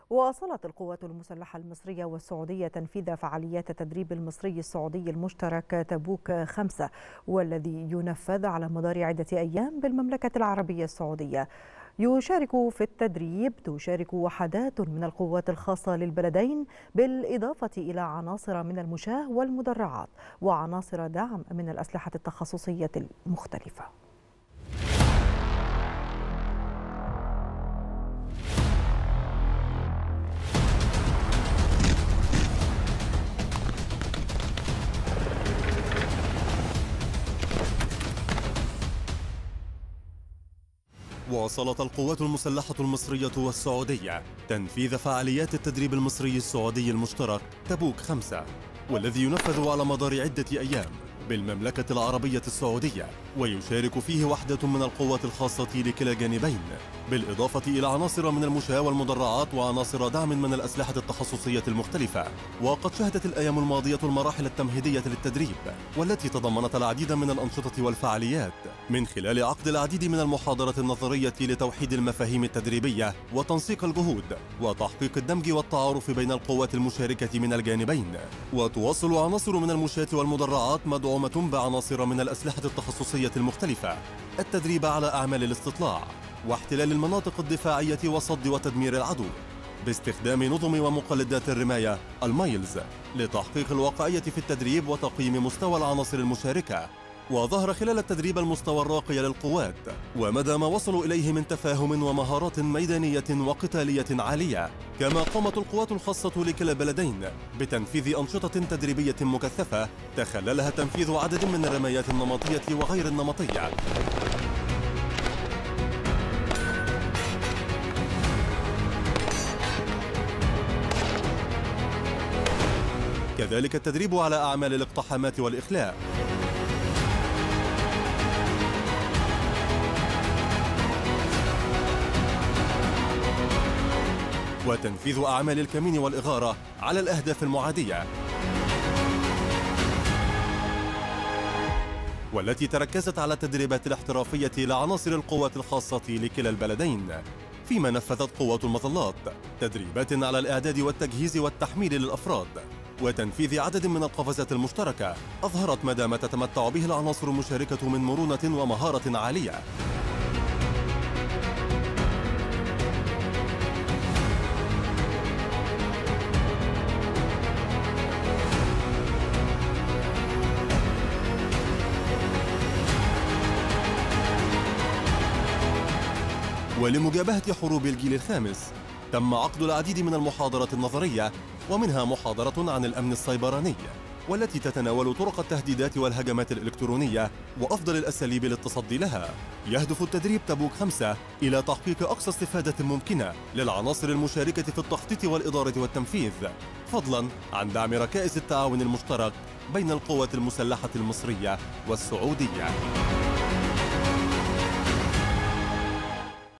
واصلت القوات المسلحة المصرية والسعودية تنفيذ فعاليات التدريب المصري السعودي المشترك تبوك 5، والذي ينفذ على مدار عدة أيام بالمملكة العربية السعودية. تشارك وحدات من القوات الخاصة للبلدين، بالإضافة إلى عناصر من المشاة والمدرعات وعناصر دعم من الأسلحة التخصصية المختلفة. واصلت القوات المسلحة المصرية والسعودية تنفيذ فعاليات التدريب المصري السعودي المشترك تبوك 5، والذي ينفذ على مدار عدة أيام بالمملكة العربية السعودية، ويشارك فيه وحدة من القوات الخاصة لكلا الجانبين، بالإضافة إلى عناصر من المشاة والمدرعات وعناصر دعم من الأسلحة التخصصية المختلفة. وقد شهدت الأيام الماضية المراحل التمهيدية للتدريب، والتي تضمنت العديد من الأنشطة والفعاليات، من خلال عقد العديد من المحاضرات النظرية لتوحيد المفاهيم التدريبية وتنسيق الجهود وتحقيق الدمج والتعارف بين القوات المشاركة من الجانبين. وتواصل عناصر من المشاة والمدرعات مدعومة بعناصر من الأسلحة التخصصية المختلفة التدريب على أعمال الاستطلاع واحتلال المناطق الدفاعية وصد وتدمير العدو، باستخدام نظم ومقلدات الرماية المايلز لتحقيق الواقعية في التدريب وتقييم مستوى العناصر المشاركة. وظهر خلال التدريب المستوى الراقي للقوات ومدى ما وصلوا إليه من تفاهم ومهارات ميدانية وقتالية عالية. كما قامت القوات الخاصة لكلا البلدين بتنفيذ أنشطة تدريبية مكثفة تخللها تنفيذ عدد من الرمايات النمطية وغير النمطية، كذلك التدريب على أعمال الاقتحامات والإخلاء، وتنفيذ أعمال الكمين والإغارة على الأهداف المعادية، والتي تركزت على التدريبات الاحترافية لعناصر القوات الخاصة لكلا البلدين. فيما نفذت قوات المظلات تدريبات على الإعداد والتجهيز والتحميل للأفراد وتنفيذ عدد من القفزات المشتركة أظهرت مدى ما تتمتع به العناصر المشاركة من مرونة ومهارة عالية. ولمجابهة حروب الجيل الخامس تم عقد العديد من المحاضرات النظرية، ومنها محاضرة عن الأمن السيبراني، والتي تتناول طرق التهديدات والهجمات الإلكترونية وأفضل الأساليب للتصدي لها. يهدف التدريب تبوك 5 إلى تحقيق أقصى استفادة ممكنة للعناصر المشاركة في التخطيط والإدارة والتنفيذ، فضلاً عن دعم ركائز التعاون المشترك بين القوات المسلحة المصرية والسعودية.